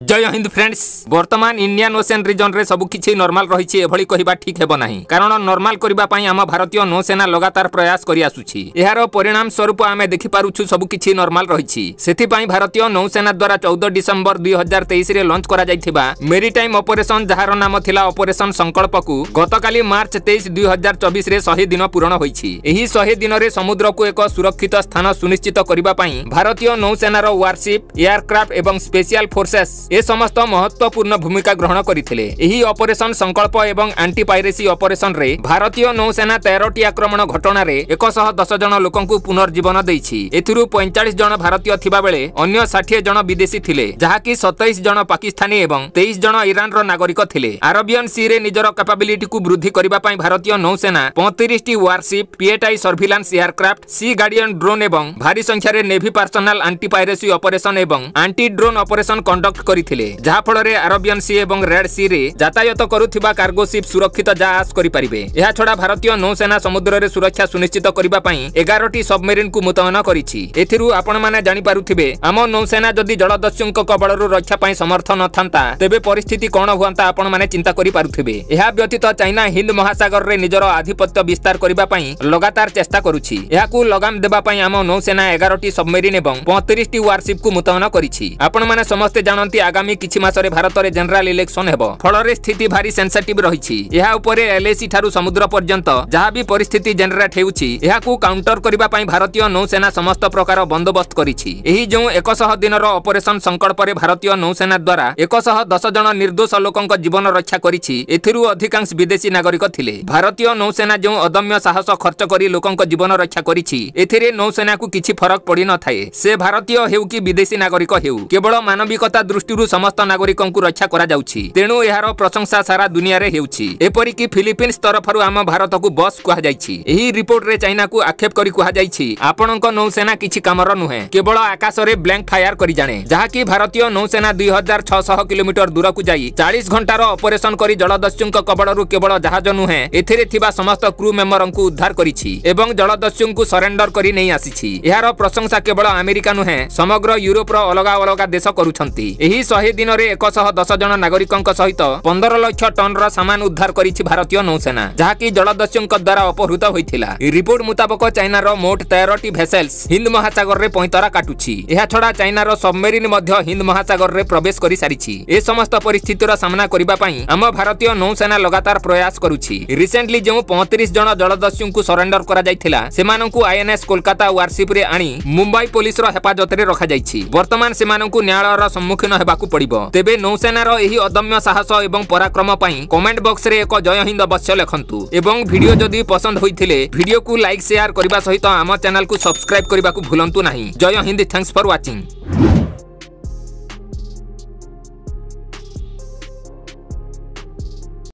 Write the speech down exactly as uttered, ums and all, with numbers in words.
जय हिंद फ्रेंड्स। वर्तमान Indian ocean region रे सब किछि नॉर्मल रहिछि एभली कहिबा ठीक हेबो नाही, कारण नॉर्मल करिबा पई आम भारतीय नौसेना लगातार प्रयास करि आसुछि। एहार परिणाम स्वरूप आमे देखि पारुछु सब किछि नॉर्मल रहिछि। सेथि पई भारतीय नौसेना द्वारा चौदह डिसेंबर दुई हजार तेईस रे लॉन्च करा जायथिबा मेरीटाइम ऑपरेशन जहार नाम थिला ऑपरेशन संकल्प को गतकाली मार्च तेईस दुई हजार चौबीस रे सौ दिन पूर्ण होइछि। एही सौ दिन रे समुद्र को एक सुरक्षित स्थान सुनिश्चित करिबा पई भारतीय नौसेनार वारशिप, एयरक्राफ्ट एवं स्पेशल फोर्सेस ए समस्त महत्वपूर्ण भूमिका ग्रहण करथिले। एही ऑपरेशन संकल्प एवं एंटी पायरेसी ऑपरेशन रे भारतीय नौसेना तेरह टी आक्रमण घटना रे एक सौ दस जन लोकंकु पुनर्जीवन दैछि। एथिरु पैंतालीस जन भारतीय थिबा बेले अन्य साठ जन विदेशी थिले, जहाकी सत्ताईस जन पाकिस्तानी एवं तेईस जन ईरान रो नागरिक थिले। अरेबियन सी रे निजर कैपेबिलिटी को वृद्धि करिबा पई भारतीय नौसेना पैंतीस टी warship, P eight I surveillance aircraft, sea guardian drone एवं भारी संख्या रे navy personnel anti piracy operation एवं एंटी ड्रोन ऑपरेशन कंडक्ट करिथिले, जहा फଳରେ अरेबियन सी एवं रेड सी रे यातायात करुथिबा कार्गो शिप सुरक्षित जाहाज करि परिबे। एहा छडा भारतीय नौसेना समुद्र रे सुरक्षा सुनिश्चित करिबा पई ग्यारह टी सबमरीन को मुतयन करिछि। एथिरु आपण माने जानि पारुथिबे आम नौसेना जदि जलदस्युक कबळरु रक्षा पई समर्थ नथांता तेबे परिस्थिति कोन हुअंता आपण माने चिंता करि पारुथिबे। एहा व्यतीत चाइना हिंद महासागर रे निजर आधिपत्य विस्तार करिबा पई लगातार चेष्टा करुछि। एहाकु लगाम देबा पई आम नौसेना ग्यारह टी सबमरीन एवं पैंतीस टी वारशिप को मुतयन करिछि। आपण माने समस्त जानंती आगामी किछि मासरे भारत रे जनरल इलेक्शन हेबो, फଳରେ स्थिति भारी सेंसिटिव रहिछि। एहा उपरे एलएसी ठारु समुद्र पर्यंत जहा भी परिस्थिति जनरेट हेउछि एहाकु काउंटर करिबा पई भारतीय नौसेना समस्त प्रकार बंदोबस्त करिछि। एही जो एक सौ दिनर ऑपरेशन संकल्प रे भारतीय नौसेना द्वारा एक सौ दस जन निर्दोष लोकंक जीवन रक्षा करिछि। एथिरु अधिकांश विदेशी नागरिक थिले। भारतीय नौसेना जो अदम्य साहस खर्च करी लोकंक जीवन रक्षा करिछि एथिरे नौसेना को किछि फरक पड़ी न थाए। से भारतीय हेउ कि विदेशी नागरिक हेउ, केवल मानविकता दृष्टिरु समस्त नागरिकंकु रक्षा करा जाउछि। तेणु एहार प्रशंसा सारा दुनिया रे हेउछि। एपरि कि फिलिपिन्स तरफरु आम भारत को बस कुहा जाइछि। एही रिपोर्ट रे चाइना को आक्षेप करी कुहा जाइछि आपणक नौसेना किछि कामर नुहे, केवल आकाश रे ब्लैंक फायर करी जाने, जहा कि भारतीय नौसेना दुई हजार छह सौ किलोमीटर दूर को जाई चालीस घंटार ऑपरेशन करी जलदस्युक कबळरु केवल जहाज नुहे एथिरे थिबा समस्त क्रू मेंबरंकु उद्धार करिछि एवं जलदस्युक सरेंडर करी नै आसिछि। एहार प्रशंसा केवल अमेरिका नुहे समग्र यूरोप रो अलगा अलगा देश करूछंती। एही सौ दिन रे एक सौ दस जन नागरिकंक सहित पंद्रह लाख टन रा सामान उद्धार करिछि भारतीय नौसेना, जहा कि जलदस्युक द्वारा अपहृत होइथिला। रिपोर्ट मुताबिक चाइना रो मोट तेरह टी भेसेल्स हिंद महासागर रे पैंतरा काटुछि। एहा छडा चाइना रो सबमरीन मध्य हिंद महासागर रे प्रवेश करि सारिछि। ए समस्त परिस्थितिर सामना करिबा पई आम भारतीय नौसेना लगातार प्रयास करूछि। रिसेंटली जो पैंतीस जन जलदस्युक सरेंडर करा जायथिला सेमानंकु आईएनएस कोलकाता वारशिप रे आनी मुंबई पुलिस रो हेफाजत रे रखा जायछि। वर्तमान सेमानंकु न्यायालय रो सम्मुखीन हेबाकु पड़िबो। तेबे नौसेना रो एही अदम्य साहस एवं पराक्रम पई कमेंट बॉक्स रे एक जय हिंद अवश्य लिखंतु एवं वीडियो जदि पसंद होइथिले वीडियो को लाइक शेयर करबा सहित आम चैनल को सब्सक्राइब करबा को भूलंतु नाही। जय हिंद, थैंक्स फॉर वाचिंग।